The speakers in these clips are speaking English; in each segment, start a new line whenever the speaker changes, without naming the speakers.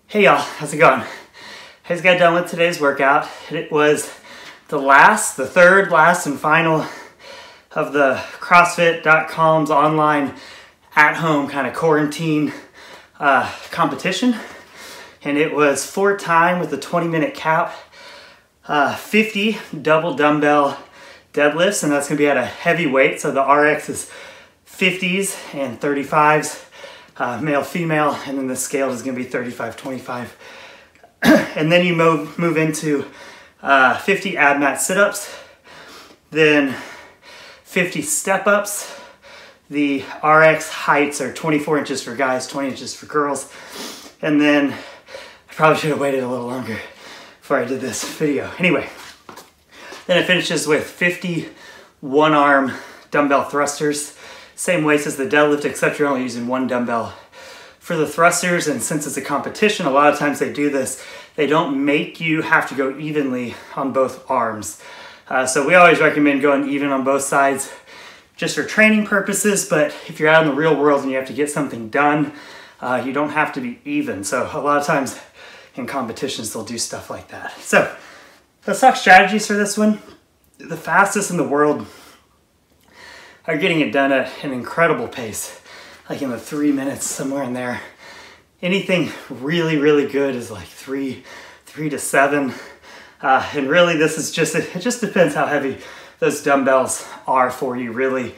Hey y'all, how's it going? I just got done with today's workout. It was the third last and final of the CrossFit.com's online at-home kind of quarantine competition. And it was 4 time with a 20-minute cap, 50 double dumbbell deadlifts, and that's gonna be at a heavy weight. So the RX is 50s and 35s. Male, female, and then the scale is going to be 35-25. And then you move into 50 ab mat sit-ups, then 50 step-ups. The RX heights are 24 inches for guys, 20 inches for girls. And then I probably should have waited a little longer before I did this video. Anyway, then it finishes with 50 one-arm dumbbell thrusters. Same weights as the deadlift, except you're only using one dumbbell for the thrusters. And since it's a competition, a lot of times they do this. They don't make you have to go evenly on both arms. So we always recommend going even on both sides just for training purposes. But if you're out in the real world and you have to get something done, you don't have to be even. So a lot of times in competitions, they'll do stuff like that. So let's talk strategies for this one. The fastest in the world are getting it done at an incredible pace, like in the 3 minutes, somewhere in there. Anything really, really good is like 3 to 7. And really this is just, it just depends how heavy those dumbbells are for you, really.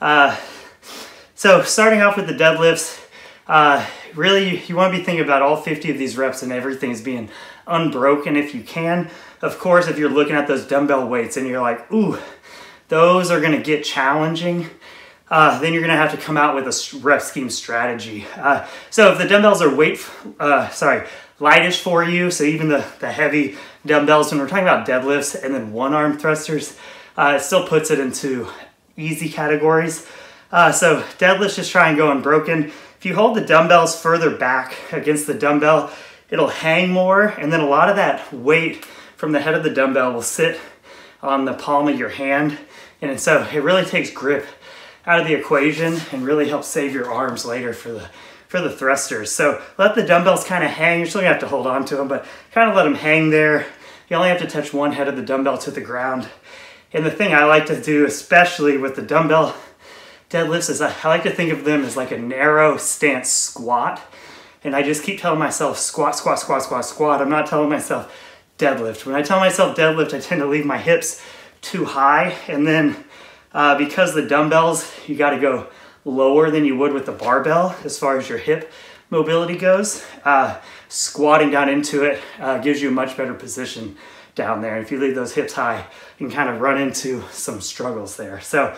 So starting off with the deadlifts, really you want to be thinking about all 50 of these reps and everything is being unbroken if you can. Of course, if you're looking at those dumbbell weights and you're like, ooh, those are gonna get challenging, then you're gonna have to come out with a rep scheme strategy. So if the dumbbells are lightish for you, so even the heavy dumbbells, when we're talking about deadlifts and then one-arm thrusters, it still puts it into easy categories. So deadlifts, just try and go unbroken. If you hold the dumbbells further back against the dumbbell, it'll hang more, and then a lot of that weight from the head of the dumbbell will sit on the palm of your hand. And so it really takes grip out of the equation and really helps save your arms later for the thrusters. So let the dumbbells kind of hang. You're still gonna have to hold on to them, but kind of let them hang there. You only have to touch one head of the dumbbell to the ground. And the thing I like to do, especially with the dumbbell deadlifts, is I like to think of them as like a narrow stance squat. And I just keep telling myself squat, squat, squat, squat, squat. I'm not telling myself deadlift. When I tell myself deadlift, I tend to leave my hips too high, and then because the dumbbells, you got to go lower than you would with the barbell as far as your hip mobility goes. Squatting down into it gives you a much better position down there. And if you leave those hips high, you can kind of run into some struggles there. So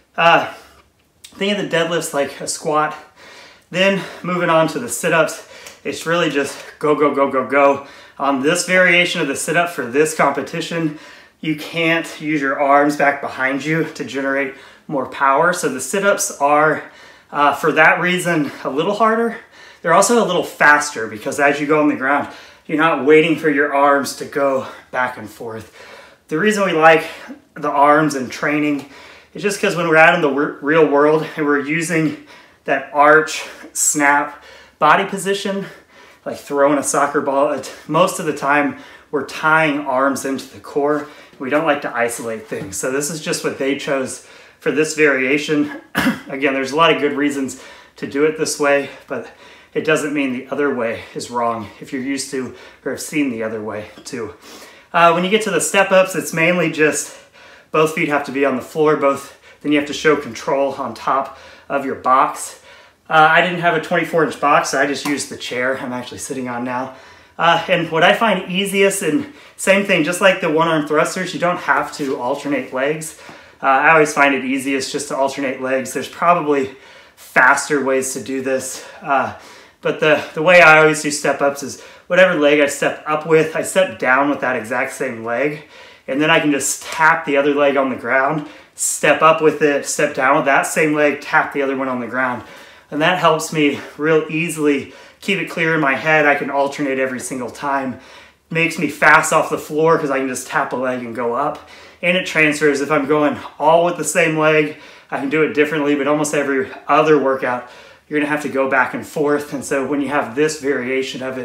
think of the deadlifts like a squat. Then moving on to the sit-ups, it's really just go, go, go, go, go. On this variation of the sit-up for this competition, you can't use your arms back behind you to generate more power. So the sit-ups are, for that reason, a little harder. They're also a little faster because as you go on the ground, you're not waiting for your arms to go back and forth. The reason we like the arms in training is just because when we're out in the real world and we're using that arch, snap, body position, like throwing a soccer ball, most of the time we're tying arms into the core. We don't like to isolate things. So this is just what they chose for this variation. Again, there's a lot of good reasons to do it this way, but it doesn't mean the other way is wrong if you're used to or have seen the other way too. When you get to the step-ups, it's mainly just both feet have to be on the floor, then you have to show control on top of your box. I didn't have a 24-inch box, so I just used the chair I'm actually sitting on now. And what I find easiest, and same thing, just like the one-arm thrusters, you don't have to alternate legs. I always find it easiest just to alternate legs. There's probably faster ways to do this. But the way I always do step-ups is whatever leg I step up with, I step down with that exact same leg. And then I can just tap the other leg on the ground, step up with it, step down with that same leg, tap the other one on the ground. And that helps me real easily keep it clear in my head. I can alternate every single time. Makes me fast off the floor because I can just tap a leg and go up. And it transfers. If I'm going all with the same leg, I can do it differently, but almost every other workout, you're gonna have to go back and forth. And so when you have this variation of it,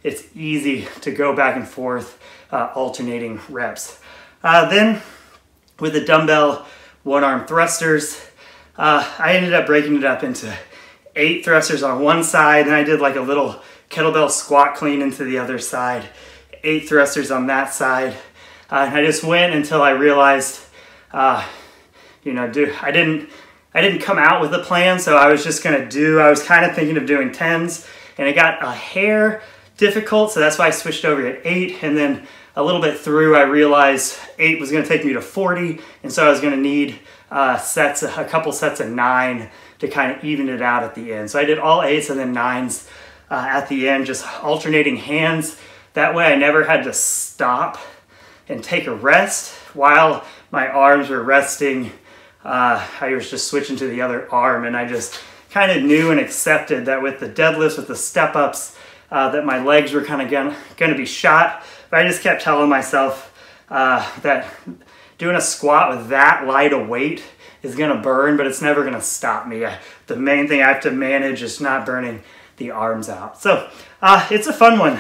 it's easy to go back and forth, alternating reps. Then with the dumbbell one-arm thrusters, I ended up breaking it up into 8 thrusters on one side, and I did like a little kettlebell squat clean into the other side, 8 thrusters on that side. And I just went until I realized, I didn't come out with a plan, so I was just gonna I was kind of thinking of doing 10s, and it got a hair difficult, so that's why I switched over to 8, and then a little bit through, I realized 8 was gonna take me to 40, and so I was gonna need a couple sets of 9 to kind of even it out at the end. So I did all 8s and then 9s at the end, just alternating hands. That way I never had to stop and take a rest while my arms were resting. I was just switching to the other arm, and I just kind of knew and accepted that with the deadlifts, with the step-ups, that my legs were kind of gonna be shot. But I just kept telling myself that doing a squat with that light a weight is gonna burn, but it's never gonna stop me. The main thing I have to manage is not burning the arms out. So it's a fun one.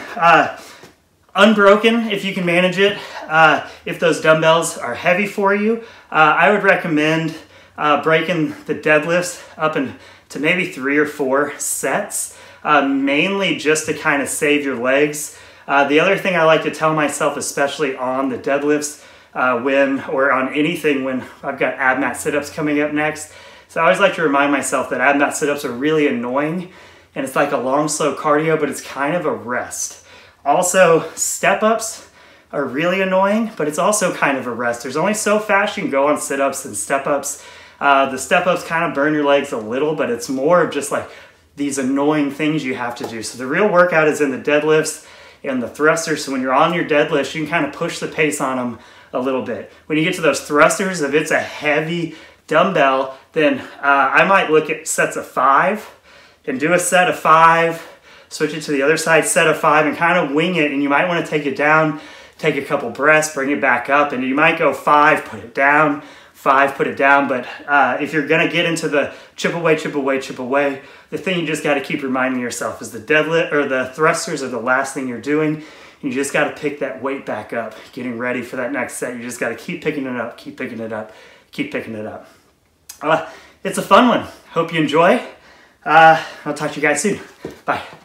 Unbroken, if you can manage it. If those dumbbells are heavy for you, I would recommend breaking the deadlifts up into maybe 3 or 4 sets, mainly just to kind of save your legs. The other thing I like to tell myself, especially on the deadlifts, or on anything when I've got ab mat sit-ups coming up next. So I always like to remind myself that ab mat sit-ups are really annoying, and it's like a long, slow cardio, but it's kind of a rest. Also, step-ups are really annoying, but it's also kind of a rest. There's only so fast you can go on sit-ups and step-ups. The step-ups kind of burn your legs a little, but it's more of just like these annoying things you have to do. So the real workout is in the deadlifts and the thrusters. So when you're on your deadlifts, you can kind of push the pace on them a little bit. When you get to those thrusters, if it's a heavy dumbbell, then I might look at sets of 5 and do a set of 5, switch it to the other side, set of 5, and kind of wing it. And you might want to take it down, take a couple breaths, bring it back up, and you might go 5, put it down, 5, put it down. But if you're gonna get into the chip away, the thing you just got to keep reminding yourself is the deadlift or the thrusters are the last thing you're doing. You just got to pick that weight back up, getting ready for that next set. You just got to keep picking it up, keep picking it up, keep picking it up. It's a fun one. Hope you enjoy. I'll talk to you guys soon. Bye.